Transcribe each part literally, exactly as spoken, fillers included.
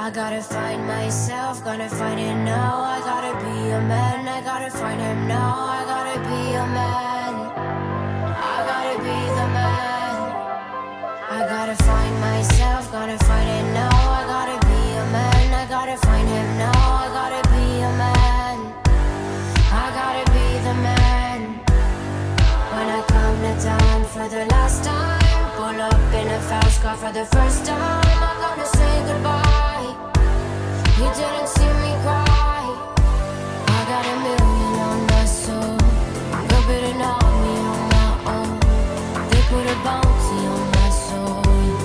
I gotta find myself, gonna find it now. I gotta be a man, I gotta find him now. I gotta be a man, I gotta be the man. I gotta find myself, gotta find it now. I gotta be a man, I gotta find him now. I gotta be a man, I gotta be the man. When I come to town for the last time, pull up in a fast car for the first time, I'm gonna say goodbye. You didn't see me cry. I got a million on my soul, rub it and on me on my own. They put a bounty on my soul.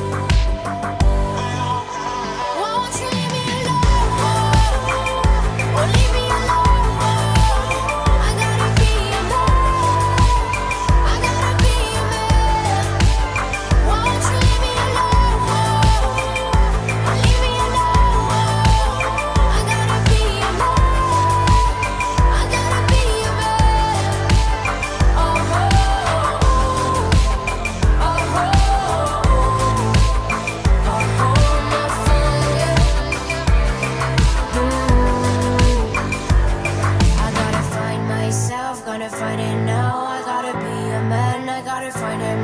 Won't you leave me alone? Or leave me alone? I gotta be a man, I gotta be a man. Won't you leave me alone? Or leave me alone? I gotta be a man, I gotta be a man. Oh, oh, oh, oh, oh, my fire. I gotta find myself, gotta find it now. I gotta be a man, I gotta find it